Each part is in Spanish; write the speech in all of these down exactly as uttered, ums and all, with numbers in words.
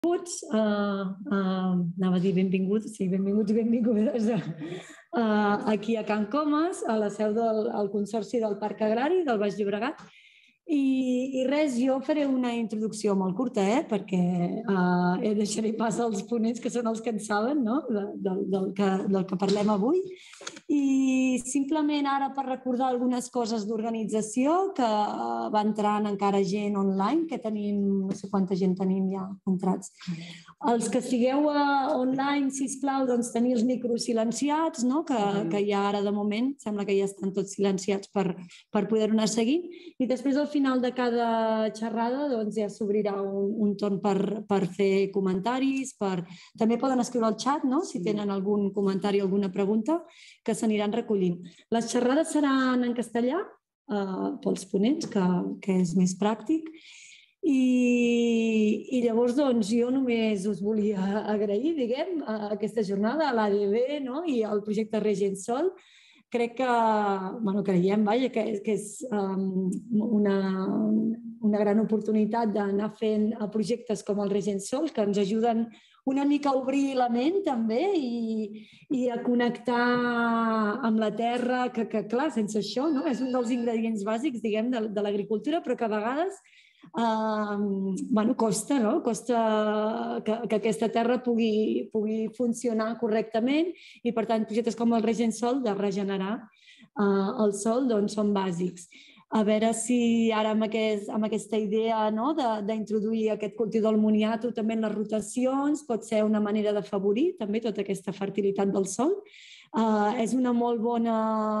Benvinguts, uh, uh, anava a dir benvinguts, sí, benvinguts i benvingudes uh, aquí a Can Comas, a la seu del al Consorci del Parc Agrari del Baix Llobregat. I, i res, jo faré una introducció molt curta, eh, perquè uh, deixaré pas als ponents, que són els que en saben, no? de, de, del, que, del que parlem avui. I simplement ara per recordar algunes coses d'organització, que va entrant encara gent online, que tenim, no sé quanta gent tenim ja entrats. Els que sigueu uh, online, sisplau, doncs tenir els micros silenciats, no? que, que ja ara de moment sembla que ja estan tots silenciats per, per poder-ho anar seguint. I després al final de cada xerrada doncs, ja s'obrirà un, un torn per, per fer comentaris, per... també poden escriure al xat, no? Si tenen algun comentari o alguna pregunta, que s'aniran recollint. Les xerrades seran en castellà eh, pels ponents, que, que és més pràctic. I, i llavors doncs, jo només us volia agrair, diguem, aquesta jornada a l'A D B, no? I al projecte Regensol. Crec que, bueno, creiem, vaja, que, que és um, una, una gran oportunitat d'anar fent projectes com el Regensol, que ens ajuden una mica a obrir la ment també i, i a connectar amb la terra, que, que clar, sense això, no? És un dels ingredients bàsics, diguem, de, de l'agricultura, però que a vegades Uh, bueno, costa, no? Costa que, que aquesta terra pugui, pugui funcionar correctament i, per tant, projectes com el Regensol de regenerar uh, el sòl doncs, són bàsics. A veure si ara amb, aquest, amb aquesta idea, no? d'introduir aquest cultiu del moniato també en les rotacions pot ser una manera d'afavorir també tota aquesta fertilitat del sòl. Uh, és una molt bona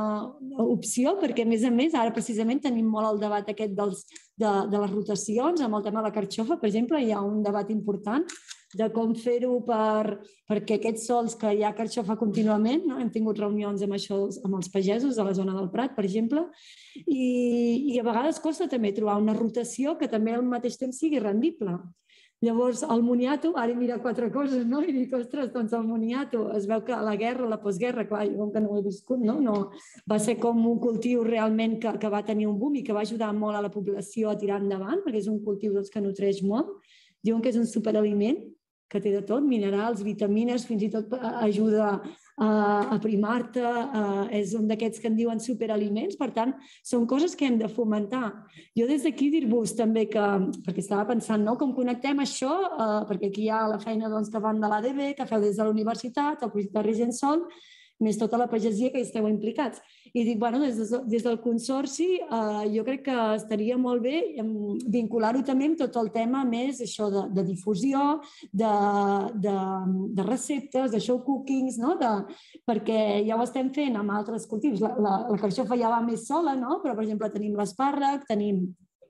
opció perquè, a més a més, ara precisament tenim molt el debat aquest dels, de, de les rotacions. Amb el tema de la carxofa, per exemple, hi ha un debat important de com fer-ho per, perquè aquests sols que hi ha carxofa contínuament, no? Hem tingut reunions amb, això, amb els pagesos a la zona del Prat, per exemple, i, i a vegades costa també trobar una rotació que també al mateix temps sigui rendible. Llavors, el moniato, ara mira quatre coses, no? I dic, ostres, doncs el moniato, es veu que a la guerra, a la postguerra, clar, jo com que no ho he viscut, no? no va ser com un cultiu realment que, que va tenir un boom i que va ajudar molt a la població a tirar endavant, perquè és un cultiu doncs, que nutreix molt. Diuen que és un superaliment, que té de tot, minerals, vitamines, fins i tot ajuda a aprimar-te, és un d'aquests que en diuen superaliments, per tant, són coses que hem de fomentar. Jo des d'aquí dir-vos també que, perquè estava pensant, no?, com connectem això, perquè aquí hi ha la feina doncs, que van de l'A D B, que feu des de la universitat, el projecte Regensol, més tota la pagesia que hi esteu implicats. I dic, bueno, des, de, des del Consorci eh, jo crec que estaria molt bé vincular-ho també amb tot el tema més això de, de difusió, de, de, de receptes, de show cookings, no? de, perquè ja ho estem fent amb altres cultius. La, la, la carxofa ja va més sola, no? Però, per exemple, tenim l'espàrrec, tenim...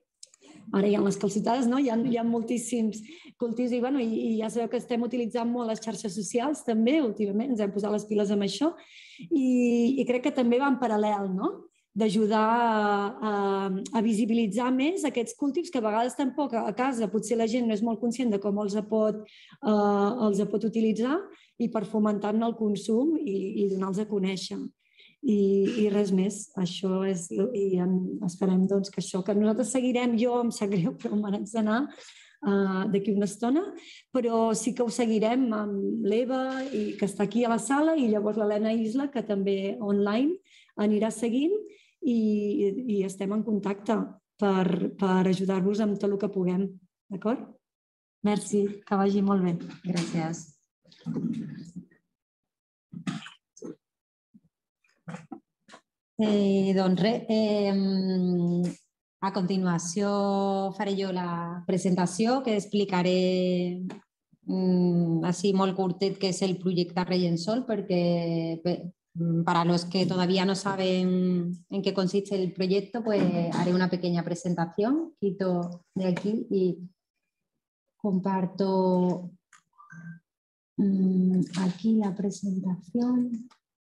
Ara hi ha les calcitades, no? Hi ha, hi ha moltíssims cultius i, bueno, i, i ja sabeu que estem utilitzant molt les xarxes socials també, últimament ens hem posat les piles amb això i, i crec que també va en paral·lel, no? D'ajudar a, a, a visibilitzar més aquests cultius que a vegades tampoc a casa potser la gent no és molt conscient de com els pot, eh, els pot utilitzar i per fomentar-ne el consum i, i donar-los a conèixer. I, i res més, això és i en, esperem doncs que això que nosaltres seguirem, jo em sap greu però me n'haig d'anar uh, d'aquí una estona, però sí que ho seguirem amb l'Eva i que està aquí a la sala i llavors l'Helena Isla que també online anirà seguint i, i estem en contacte per, per ajudar-vos amb tot el que puguem, d'acord? Merci, que vagi molt bé. Gràcies. Eh, doncs res, eh, a continuació faré jo la presentació que explicaré mm, así molt curtet qué es el proyecto Regensol, porque para los que todavía no saben en qué consiste el proyecto, pues haré una pequeña presentación, quito de aquí y comparto mm, aquí la presentación.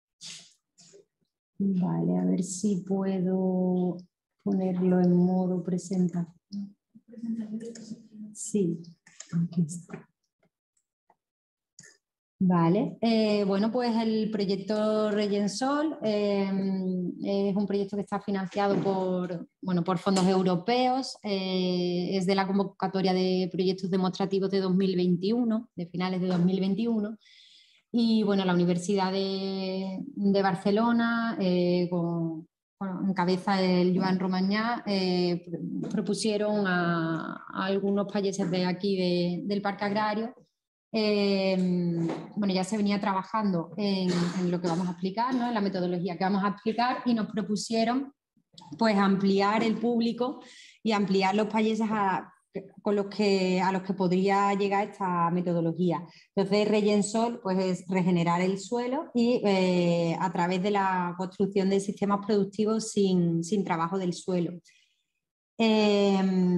Vale, a ver si puedo ponerlo en modo presentación. Sí, aquí está. Vale, eh, bueno, pues el proyecto Regensol eh, es un proyecto que está financiado por, bueno, por fondos europeos, eh, es de la convocatoria de proyectos demostrativos de dos mil veintiuno, de finales de dos mil veintiuno, y bueno, la Universidad de, de Barcelona, eh, con, bueno, en cabeza el Joan Romañá, eh, propusieron a, a algunos países de aquí de, del Parque Agrario. Eh, bueno, ya se venía trabajando en, en lo que vamos a explicar, ¿no? En la metodología que vamos a explicar, y nos propusieron pues ampliar el público y ampliar los países a, con los que, a los que podría llegar esta metodología. Entonces, Regensol pues, es regenerar el suelo y eh, a través de la construcción de sistemas productivos sin, sin trabajo del suelo. Eh,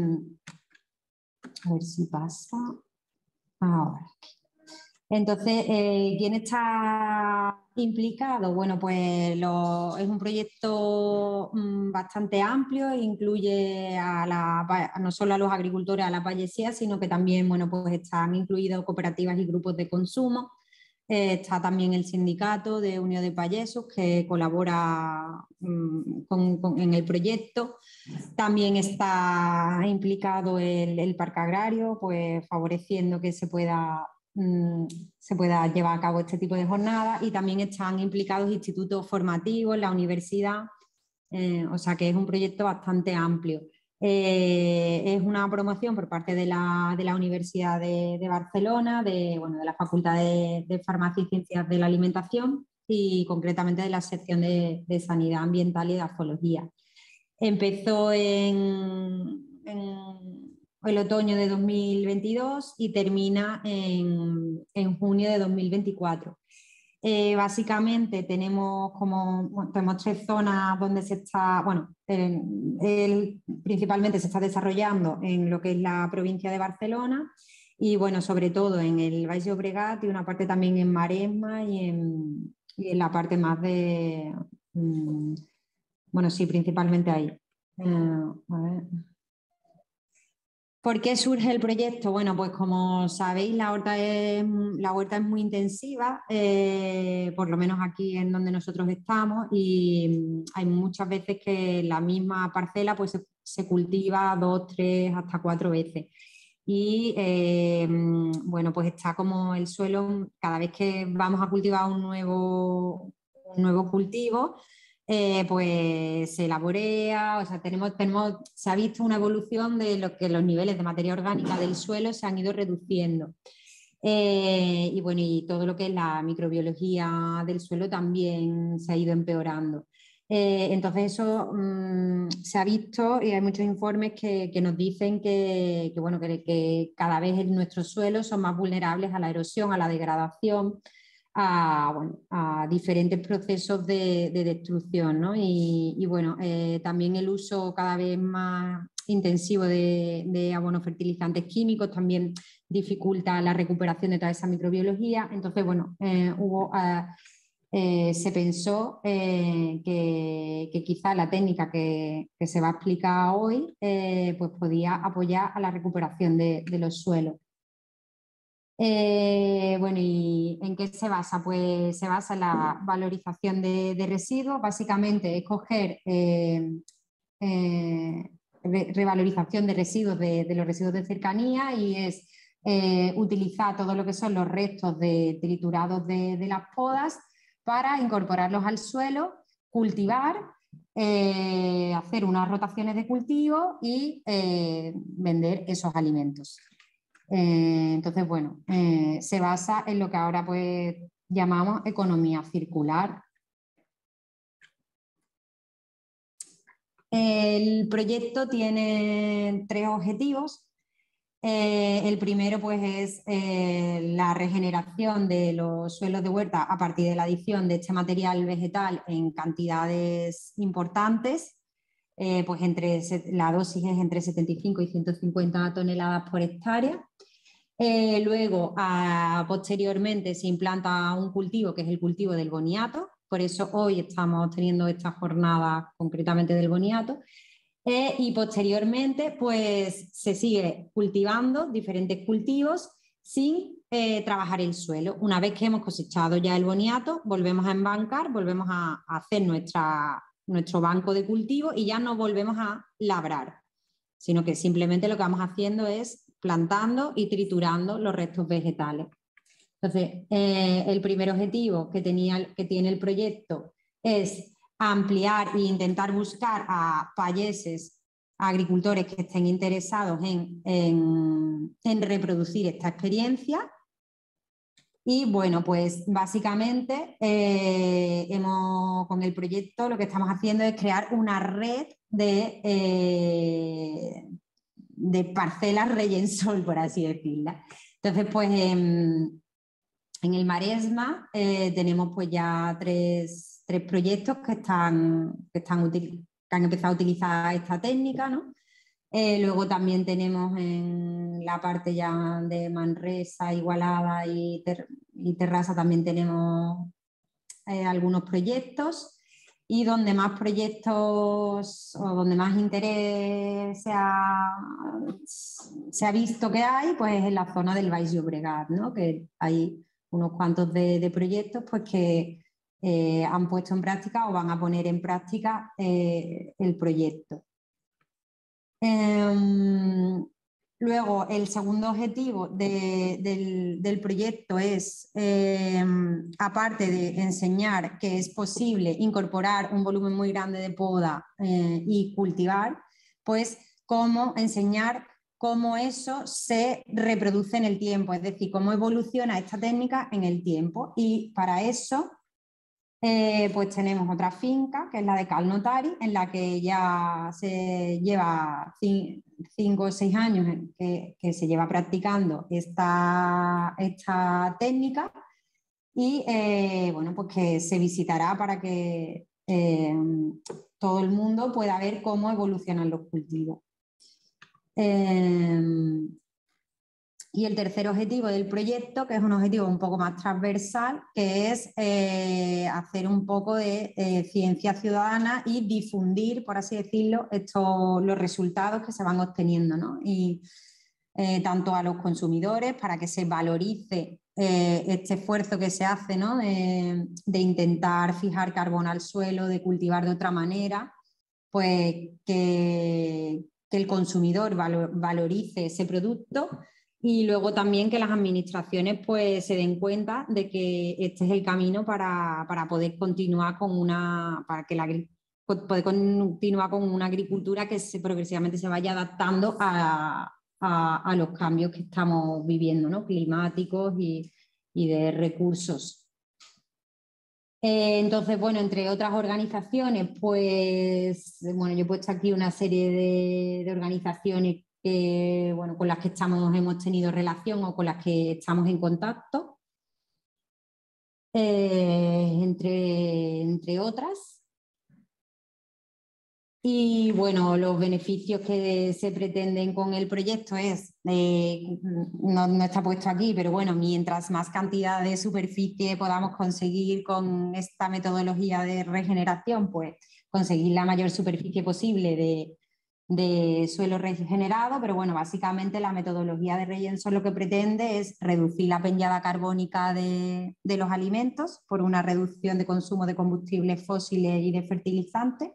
a ver si pasa. Ahora. Entonces, eh, ¿quién está implicado? Bueno, pues lo, es un proyecto mmm, bastante amplio, incluye a la, no solo a los agricultores, a la payesía, sino que también, bueno, pues están incluidos cooperativas y grupos de consumo. Eh, está también el sindicato de Unión de Payesos que colabora mmm, con, con, en el proyecto. También está implicado el, el Parque Agrario, pues favoreciendo que se pueda, mmm, se pueda llevar a cabo este tipo de jornadas, y también están implicados institutos formativos, la universidad, eh, o sea que es un proyecto bastante amplio. Eh, es una promoción por parte de la, de la Universidad de, de Barcelona, de, bueno, de la Facultad de, de Farmacia y Ciencias de la Alimentación, y concretamente de la sección de, de Sanidad Ambiental y de Afología. Empezó en, en el otoño de dos mil veintidós y termina en, en junio de dos mil veinticuatro. Eh, básicamente tenemos como bueno, tenemos tres zonas donde se está, bueno, el, el, principalmente se está desarrollando en lo que es la provincia de Barcelona, y bueno, sobre todo en el Baix Llobregat y una parte también en Maresma y en, y en la parte más de... Mmm, bueno, sí, principalmente ahí. Uh, a ver. ¿Por qué surge el proyecto? Bueno, pues como sabéis, la huerta es, la huerta es muy intensiva, eh, por lo menos aquí en donde nosotros estamos, y hay muchas veces que la misma parcela pues, se, se cultiva dos, tres, hasta cuatro veces. Y eh, bueno, pues está como el suelo, cada vez que vamos a cultivar un nuevo, un nuevo cultivo, Eh, pues se laborea, o sea, tenemos, tenemos, se ha visto una evolución de lo que los niveles de materia orgánica del suelo se han ido reduciendo. Eh, y bueno, y todo lo que es la microbiología del suelo también se ha ido empeorando. Eh, entonces eso mmm, se ha visto, y hay muchos informes que, que nos dicen que, que, bueno, que, que cada vez nuestros suelos son más vulnerables a la erosión, a la degradación, A, bueno, a diferentes procesos de, de destrucción, ¿no? Y, y bueno, eh, también el uso cada vez más intensivo de, de abonos fertilizantes químicos también dificulta la recuperación de toda esa microbiología. Entonces, bueno, eh, hubo, eh, eh, se pensó eh, que, que quizá la técnica que, que se va a explicar hoy eh, pues podía apoyar a la recuperación de, de los suelos. Eh, bueno, ¿y en qué se basa? Pues se basa en la valorización de, de residuos, básicamente es coger eh, eh, re revalorización de residuos, de, de los residuos de cercanía, y es eh, utilizar todo lo que son los restos de triturados de, de las podas para incorporarlos al suelo, cultivar, eh, hacer unas rotaciones de cultivo y eh, vender esos alimentos. Eh, entonces, bueno, eh, se basa en lo que ahora pues llamamos economía circular. El proyecto tiene tres objetivos. Eh, el primero pues es eh, la regeneración de los suelos de huerta a partir de la adición de este material vegetal en cantidades importantes. Eh, pues entre, la dosis es entre setenta y cinco y ciento cincuenta toneladas por hectárea. Eh, luego, a, posteriormente, se implanta un cultivo que es el cultivo del boniato, por eso hoy estamos teniendo esta jornada concretamente del boniato, eh, y posteriormente pues, se sigue cultivando diferentes cultivos, sin eh, trabajar el suelo. Una vez que hemos cosechado ya el boniato, volvemos a embancar, volvemos a, a hacer nuestra, nuestro banco de cultivo y ya no volvemos a labrar, sino que simplemente lo que vamos haciendo es plantando y triturando los restos vegetales. Entonces, eh, el primer objetivo que, tenía, que tiene el proyecto es ampliar e intentar buscar a payeses, a agricultores que estén interesados en, en, en reproducir esta experiencia. Y bueno, pues básicamente eh, hemos, con el proyecto lo que estamos haciendo es crear una red de, eh, de parcelas Reyensol, por así decirla. Entonces, pues en, en el Maresma eh, tenemos pues ya tres, tres proyectos que, están, que, están que han empezado a utilizar esta técnica, ¿no? Eh, luego también tenemos en la parte ya de Manresa, Igualada y, Ter y Terrassa también tenemos eh, algunos proyectos, y donde más proyectos o donde más interés se ha, se ha visto que hay, pues en la zona del Baix Llobregat, ¿no? Que hay unos cuantos de, de proyectos pues que eh, han puesto en práctica o van a poner en práctica eh, el proyecto. Eh, luego, el segundo objetivo de, del, del proyecto es, eh, aparte de enseñar que es posible incorporar un volumen muy grande de poda eh, y cultivar, pues cómo enseñar cómo eso se reproduce en el tiempo, es decir, cómo evoluciona esta técnica en el tiempo. Y para eso Eh, pues tenemos otra finca, que es la de Cal Notari, en la que ya se lleva cinco o seis años que, que se lleva practicando esta, esta técnica, y eh, bueno, pues que se visitará para que eh, todo el mundo pueda ver cómo evolucionan los cultivos. Eh, Y el tercer objetivo del proyecto, que es un objetivo un poco más transversal, que es eh, hacer un poco de eh, ciencia ciudadana y difundir, por así decirlo, estos, los resultados que se van obteniendo, ¿no? Y eh, tanto a los consumidores, para que se valorice eh, este esfuerzo que se hace, ¿no? de, de intentar fijar carbono al suelo, de cultivar de otra manera, pues que, que el consumidor valor, valorice ese producto. Y luego también que las administraciones pues se den cuenta de que este es el camino para, para poder continuar con una, para que la, poder continuar con una agricultura que se, progresivamente se vaya adaptando a, a, a los cambios que estamos viviendo, ¿no? Climáticos y, y de recursos. Eh, entonces, bueno, entre otras organizaciones, pues, bueno, yo he puesto aquí una serie de, de organizaciones que, bueno, con las que estamos, hemos tenido relación o con las que estamos en contacto, eh, entre, entre otras. Y bueno, los beneficios que se pretenden con el proyecto es, eh, no, no está puesto aquí, pero bueno, mientras más cantidad de superficie podamos conseguir con esta metodología de regeneración, pues conseguir la mayor superficie posible de, de suelo regenerado, pero bueno, básicamente la metodología de Reyensol lo que pretende es reducir la peñada carbónica de, de los alimentos por una reducción de consumo de combustibles fósiles y de fertilizantes.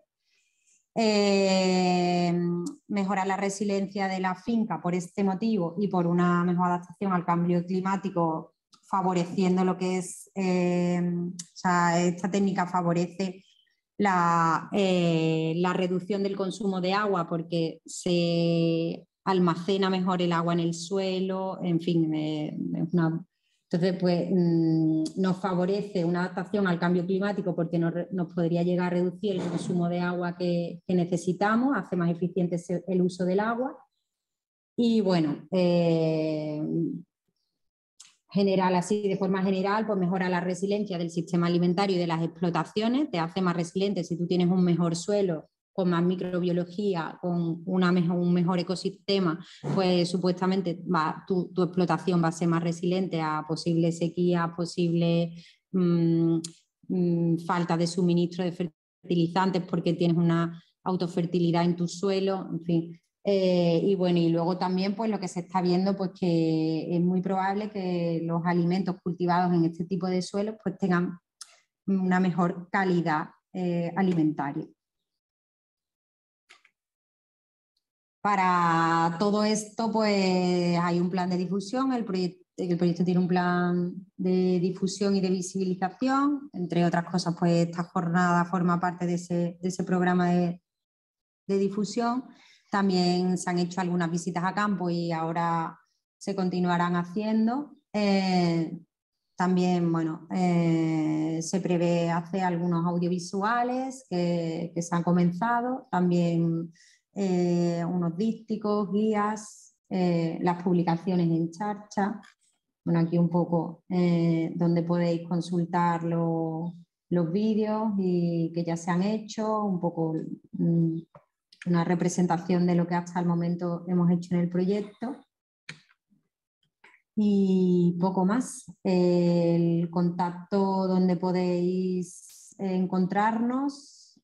Eh, mejorar la resiliencia de la finca por este motivo y por una mejor adaptación al cambio climático, favoreciendo lo que es, eh, o sea, esta técnica favorece la, eh, la reducción del consumo de agua porque se almacena mejor el agua en el suelo, en fin, eh, es una... Entonces, pues mmm, nos favorece una adaptación al cambio climático porque nos, nos podría llegar a reducir el consumo de agua que, que necesitamos, hace más eficiente el uso del agua. Y bueno, eh, general, así de forma general, pues mejora la resiliencia del sistema alimentario y de las explotaciones, te hace más resiliente si tú tienes un mejor suelo, con más microbiología, con una mejor, un mejor ecosistema, pues supuestamente va, tu, tu explotación va a ser más resiliente a posibles sequías, posibles mmm, mmm, falta de suministro de fertilizantes porque tienes una autofertilidad en tu suelo, en fin. Eh, y bueno, y luego también pues lo que se está viendo pues que es muy probable que los alimentos cultivados en este tipo de suelos pues tengan una mejor calidad eh, alimentaria. Para todo esto pues hay un plan de difusión, el proyecto, el proyecto tiene un plan de difusión y de visibilización, entre otras cosas pues esta jornada forma parte de ese, de ese programa de, de difusión. También se han hecho algunas visitas a campo y ahora se continuarán haciendo. Eh, también, bueno, eh, se prevé hacer algunos audiovisuales que, que se han comenzado. También eh, unos dísticos, guías, eh, las publicaciones en Charcha. Bueno, aquí un poco eh, donde podéis consultar los, los vídeos y que ya se han hecho, un poco mmm, una representación de lo que hasta el momento hemos hecho en el proyecto. Y poco más. El contacto donde podéis encontrarnos.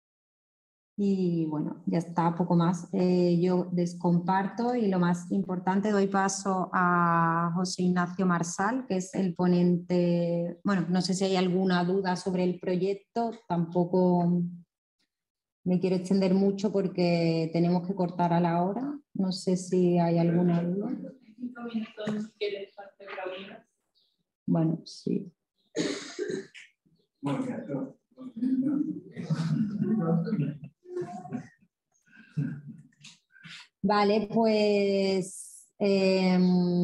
Y bueno, ya está, poco más. Eh, yo descomparto y lo más importante, doy paso a José Ignacio Marsal, que es el ponente. Bueno, no sé si hay alguna duda sobre el proyecto, tampoco me quiero extender mucho porque tenemos que cortar a la hora. No sé si hay alguna duda. Cinco minutos si quieres hacer preguntas. Bueno, sí. Vale, pues eh,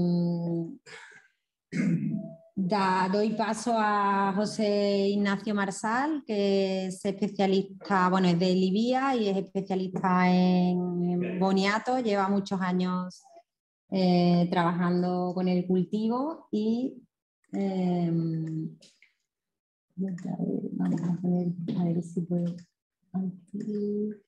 da, doy paso a José Ignacio Marsal, que es especialista, bueno, es de Libia y es especialista en, en boniato, lleva muchos años eh, trabajando con el cultivo y eh, vamos a ver, a ver si puedo.